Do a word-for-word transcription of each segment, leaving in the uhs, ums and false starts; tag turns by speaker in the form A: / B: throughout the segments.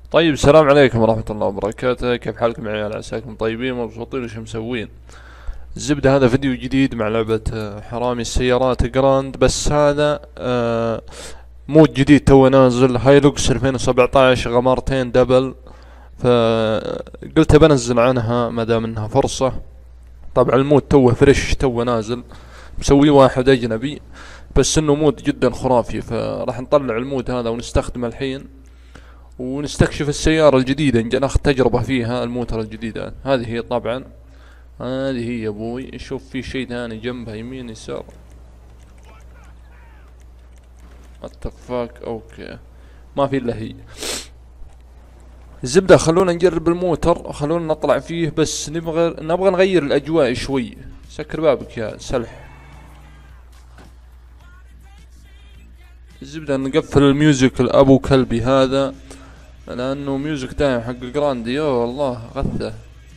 A: طيب، السلام عليكم ورحمة الله وبركاته. كيف حالكم يا عيال؟ عساكم طيبين مبسوطين وش مسوين؟ الزبدة، هذا فيديو جديد مع لعبة آه، حرامي السيارات جراند. بس هذا آه، مود جديد تو نازل، هايلوكس ألفين وسبعطعش غمارتين دبل. فقلت بنزل عنها ما دام انها فرصة. طبعا المود توه فريش، توه نازل، مسوي واحد اجنبي، بس انه مود جدا خرافي. فراح نطلع المود هذا ونستخدمه الحين، ونستكشف السيارة الجديدة، نج- ناخذ تجربة فيها. الموتر الجديدة هذه هي طبعا، هذه هي يا ابوي. شوف في شيء ثاني جنبها يمين يسار. اتفاك اوكي، ما في الا هي. الزبدة خلونا نجرب الموتر، خلونا نطلع فيه، بس نبغى نبغى نغير الاجواء شوي. سكر بابك يا سلح. الزبدة نقفل الميوزك الابو كلبي هذا، لانه ميوزك دايم حق جراندي. يا والله غثة،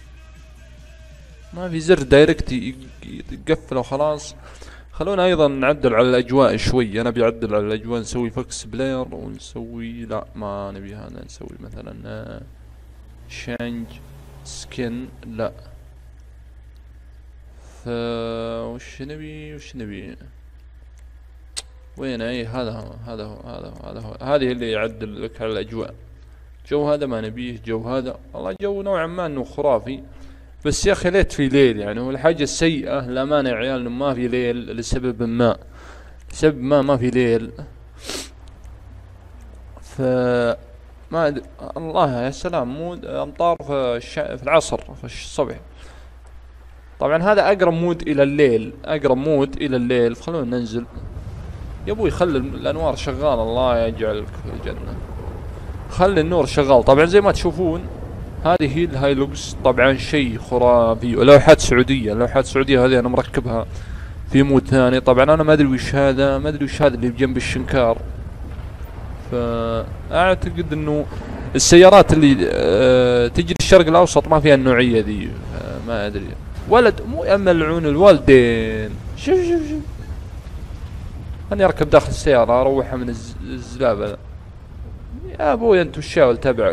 A: ما في زر دايركت ي- ي- يقفل وخلاص. خلونا ايضا نعدل على الاجواء شوي. انا بيعدل على الاجواء، نسوي فكس بلاير ونسوي، لا ما نبي هذا، نسوي مثلا شانج سكن. لا، ف وش نبي وش نبي وين؟ اي هذا هو هذا هو هذا هو هذا هو هذه اللي يعدل لك على الاجواء. جو هذا ما نبيه، جو هذا والله جو نوعا ما انه خرافي. بس يا اخي ليت في ليل يعني. هو الحاجة السيئة للأمانة يا عيال انه ما في ليل لسبب ما. لسبب ما ما في ليل. ف ما أدري. الله يا سلام، مود امطار في الش... في العصر في الصبح. طبعا هذا اقرب مود الى الليل، اقرب مود الى الليل. خلونا ننزل يا ابوي. خلي الانوار شغالة، الله يجعلك في الجنة. خلي النور شغال. طبعا زي ما تشوفون هذه هي الهايلوكس، طبعا شيء خرافي. ولوحات سعودية، لوحات سعودية هذه انا مركبها في مود ثاني. طبعا انا ما ادري وش هذا، ما ادري وش هذا اللي بجنب الشنكار. فاعتقد انه السيارات اللي أه تجي الشرق الاوسط ما فيها النوعية ذي. أه ما ادري. ولد مو يا ملعون الوالدين. شوف شوف شوف، خلني اركب داخل السيارة اروحها من الز- الزلابة. يا ابوي انت والشاول تبعك.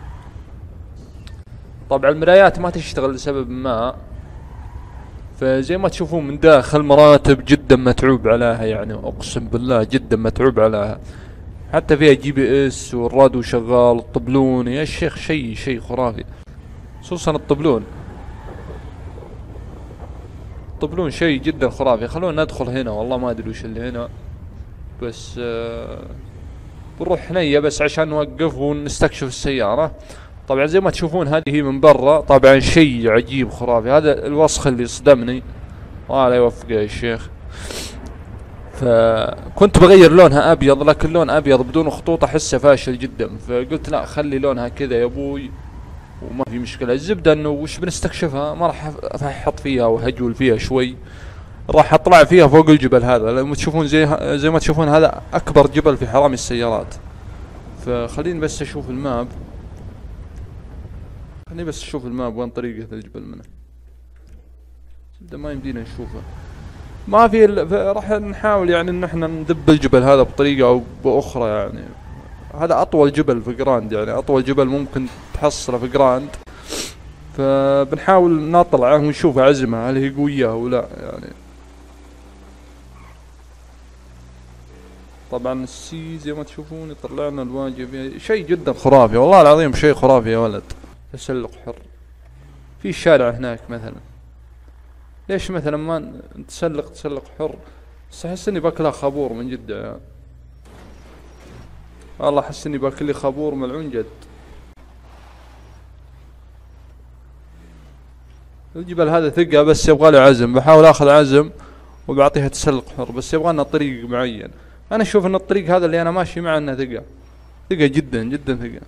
A: طبعا المرايات ما تشتغل لسبب ما. فزي ما تشوفون من داخل مراتب جدا متعوب عليها، يعني اقسم بالله جدا متعوب عليها. حتى فيها جي بي اس والراديو شغال. الطبلون يا شيخ شيء شيء خرافي، خصوصا الطبلون. الطبلون شيء جدا خرافي. خلونا ندخل هنا، والله ما ادري وش اللي هنا. بس آه بنروح حنية بس عشان نوقف ونستكشف السيارة. طبعا زي ما تشوفون هذه هي من برا. طبعا شيء عجيب خرافي. هذا الوسخ اللي صدمني، الله لا يوفقه يا شيخ. فكنت بغير لونها ابيض، لكن لون ابيض بدون خطوط احسه فاشل جدا. فقلت لا، خلي لونها كذا يا ابوي وما في مشكلة. الزبدة انه وش بنستكشفها، ما راح أف- احط فيها وهجول فيها شوي. راح اطلع فيها فوق الجبل هذا. لما تشوفون زي ه- زي ما تشوفون هذا اكبر جبل في حرامي السيارات. فخليني بس اشوف الماب. خليني بس اشوف الماب وين طريقة الجبل منه. الزبدة ما يمدينا نشوفه. ما في ال- ف- راح نحاول يعني ان احنا ندب الجبل هذا بطريقة او باخرى يعني. هذا اطول جبل في جراند، يعني اطول جبل ممكن تحصله في جراند. فبنحاول نطلعه ونشوف عزمه هل هي قوية او لا يعني. طبعا السي زي ما تشوفون يطلع لنا الواجب، شيء جدا خرافي والله العظيم، شيء خرافي يا ولد. تسلق حر في الشارع هناك مثلا. ليش مثلا ما نتسلق تسلق حر؟ بس احس اني باكلها خابور من جدة يعني. والله احس اني باكل لي خابور ملعون جد. الجبل هذا ثقة بس يبغى له عزم. بحاول اخذ عزم وبعطيها تسلق حر، بس يبغى لنا طريق معين. انا اشوف ان الطريق هذا اللي انا ماشي معه انه ثقة، ثقة جدا جدا ثقة.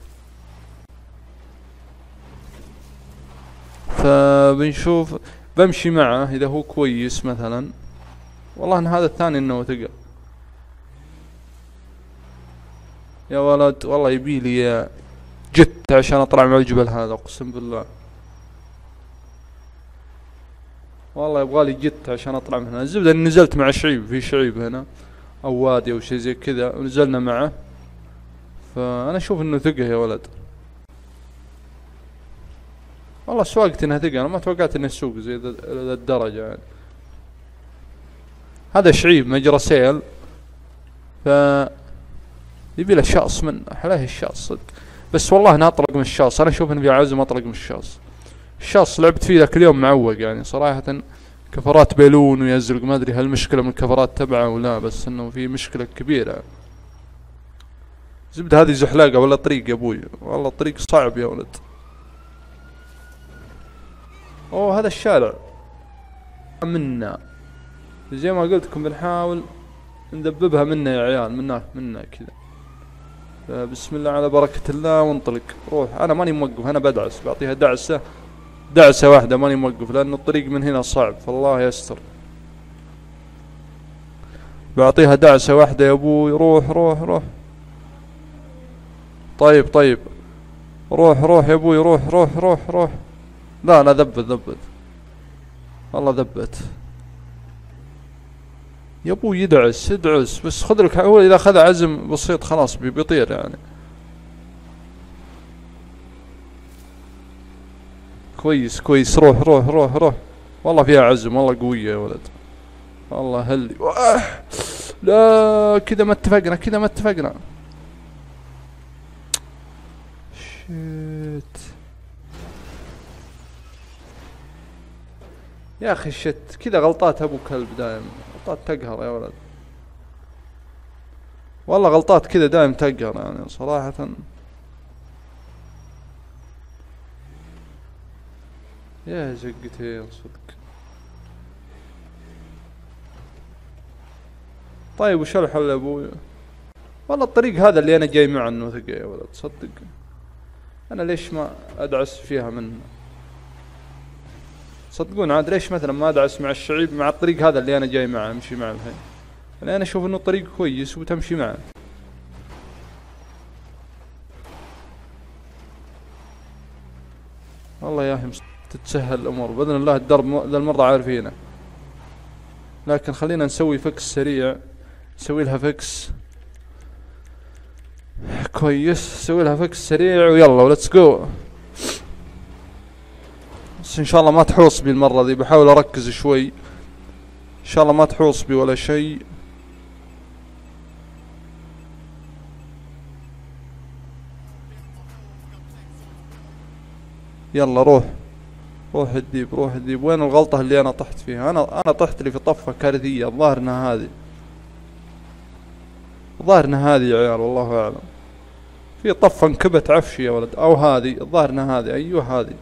A: فبنشوف، بمشي معه اذا هو كويس مثلا. والله ان هذا الثاني انه ثقة يا ولد. والله يبيلي جت عشان اطلع مع الجبل هذا، اقسم بالله. والله يبغالي جت عشان اطلع من هنا. الزبدة اني نزلت مع شعيب، في شعيب هنا او وادي او شي زي كذا، ونزلنا معه. فانا اشوف انه ثقة يا ولد. والله سواقتي انها ثقل، انا ما توقعت انه يسوق زي ذا ذا الدرجة يعني. هذا شعيب مجرى سيل، ف يبي له شاص منه، حلاه الشاص صدق. بس والله ناطلق من الشاص، انا اشوف انه في عزم اطلق من الشاص. الشاص لعبت فيه ذاك اليوم معوق يعني صراحة، كفرات بيلون ويزرق، ما ادري هل المشكلة من الكفرات تبعه ولا، بس انه في مشكلة كبيرة. زبدة هذه زحلاقة ولا طريق يا ابوي، والله الطريق صعب يا ولد. اوه هذا الشارع منا، زي ما قلت لكم بنحاول ندببها منا يا عيال، منا منا كذا. بسم الله على بركة الله وانطلق. روح، انا ماني موقف، انا بدعس، بعطيها دعسة دعسة واحدة، ماني موقف لأن الطريق من هنا صعب، فالله يستر. بعطيها دعسة واحدة يا ابوي. روح روح روح. طيب طيب، روح روح يا ابوي، روح روح روح روح. لا لا ذبت ذبت، والله ذبت يا ابوي. يدعس يدعس بس خذ لك، هو اذا اخذ عزم بسيط خلاص بيطير يعني. كويس كويس، روح روح روح روح. والله فيها عزم، والله قوية يا ولد، والله هلي. لا كذا ما اتفقنا، كذا ما اتفقنا. شيت يا اخي، شت كذا غلطات ابو كلب دايم، غلطات تقهر يا ولد، والله غلطات كذا دايم تقهر يعني صراحة. يا زقتين صدق. طيب وش الحل يا ابوي؟ والله الطريق هذا اللي انا جاي معه انه ثقة يا ولد، صدق انا ليش ما ادعس فيها منه؟ صدقون عاد ليش مثلا ما ادعس مع الشعيب مع الطريق هذا اللي انا جاي معه، امشي معه الحين، لان انا اشوف انه الطريق كويس وتمشي معه. والله يا اخي تتسهل الامور باذن الله، الدرب ذا المرة عارفينه. لكن خلينا نسوي فكس سريع، نسوي لها فكس كويس، نسوي لها فكس سريع ويلا ولتس جو. بس ان شاء الله ما تحوص بي المرة ذي، بحاول اركز شوي، ان شاء الله ما تحوص بي ولا شيء. يلا روح روح الديب، روح الديب. وين الغلطة اللي انا طحت فيها؟ انا انا طحت لي في طفة كارثية، الظاهر انها هذه، الظاهر انها هذه يا عيال، والله اعلم. في طفة انكبت عفشي يا ولد، او هذه، الظاهر انها هذه، ايوه هذه.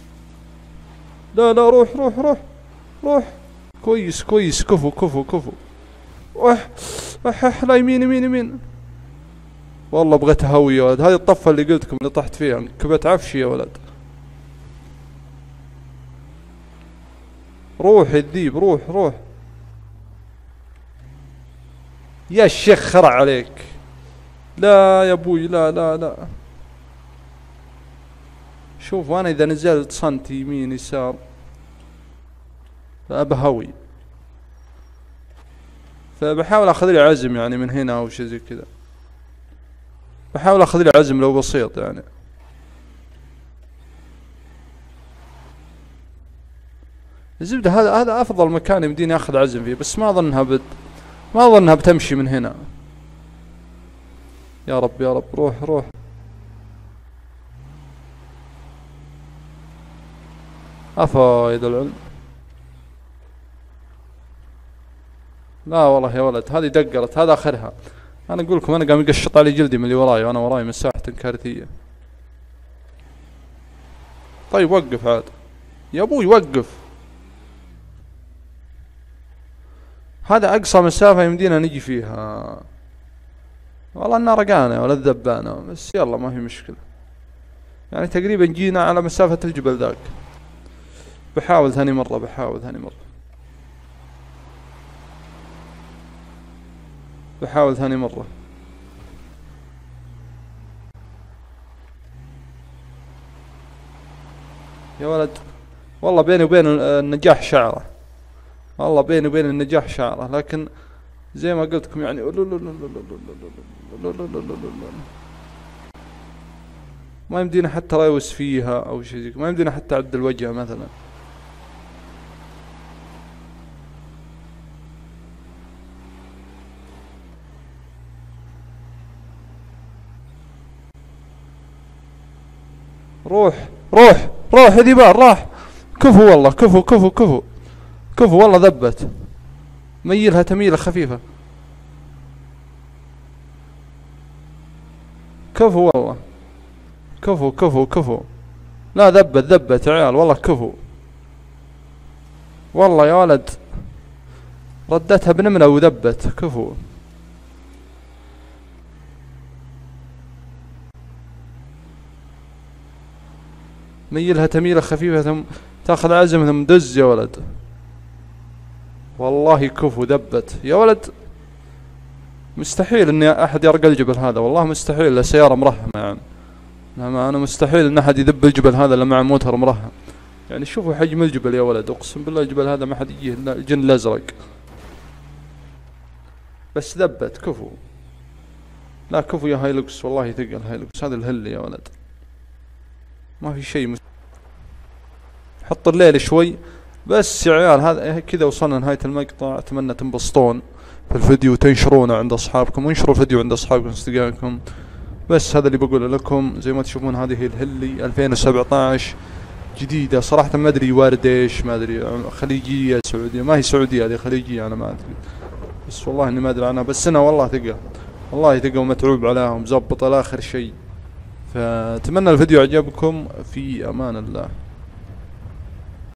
A: لا لا روح روح روح روح. كويس كويس، كفو كفو كفو. وح وح لا، يمين يمين يمين. والله بغيت اهوي يا ولد، هذه الطفة اللي قلت لكم اللي طحت فيها، انكبت عفشي يا ولد. روح الديب، روح روح يا الشيخ، خرع عليك. لا يا ابوي، لا لا لا. شوف انا اذا نزلت سنتي يمين يسار بهوي، فبحاول اخذ لي عزم يعني من هنا او شيء زي كذا، بحاول اخذ لي عزم لو بسيط يعني. الزبدة هذا هذا افضل مكان يمديني اخذ عزم فيه، بس ما اظنها بد ما اظنها بتمشي من هنا. يا رب يا رب، روح روح. افايد العلم. لا والله يا ولد هذه دقرت، هذا اخرها. انا اقول لكم انا قام يقشط علي جلدي من اللي وراي، وانا وراي مساحة كارثية. طيب وقف عاد يا ابوي، وقف. هذا اقصى مسافة يمدينا نجي فيها. والله انها رقانة ولا الذبانة، بس يلا ما هي مشكلة يعني، تقريبا جينا على مسافة الجبل ذاك. بحاول ثاني مرة، بحاول ثاني مرة، بحاول ثاني مرة. يا ولد والله بيني وبين النجاح شعرة، والله بيني وبين النجاح شعرة، لكن زي ما قلت لكم يعني. ما يمدينا حتى رايوس فيها او شيء زي كذا. ما يمدينا حتى اعدل وجهها مثلا. روح روح روح يا ذيبان راح. كفو والله كفو كفو كفو كفو والله ذبت. ميلها تميلة خفيفة. كفو والله كفو كفو كفو. لا ذبت ذبت يا عيال والله كفو. والله يا ولد ردتها بنمرة وذبت كفو. ميلها تميلة خفيفة ثم تاخذ عزم ثم دز يا ولد. والله كفو ذبت يا ولد. مستحيل اني احد يرقى الجبل هذا والله مستحيل. لا سيارة مرهمة يعني. لا انا مستحيل ان احد يذب الجبل هذا الا مع موتر مرهم. يعني شوفوا حجم الجبل يا ولد. اقسم بالله الجبل هذا ما حد يجيه الا الجن الازرق. بس ذبت كفو. لا كفو يا هايلوكس والله ثقل هايلوكس هذا الهل يا ولد. ما في شيء مس... حط الليل شوي بس يا عيال. هذا كذا وصلنا نهاية المقطع. اتمنى تنبسطون في الفيديو وتنشرونه عند اصحابكم وانشروا الفيديو عند اصحابكم واصدقائكم. بس هذا اللي بقوله لكم. زي ما تشوفون هذه الهلي ألفين وسبعطعش جديدة صراحة. ما ادري وارد ايش ما ادري خليجية سعودية. ما هي سعودية هذه خليجية انا ما ادري. بس والله اني ما ادري عنها. بس انا والله ثقة والله ثقة ومتعوب عليها ومزبط على اخر شيء. فاتمنى الفيديو عجبكم. في امان الله.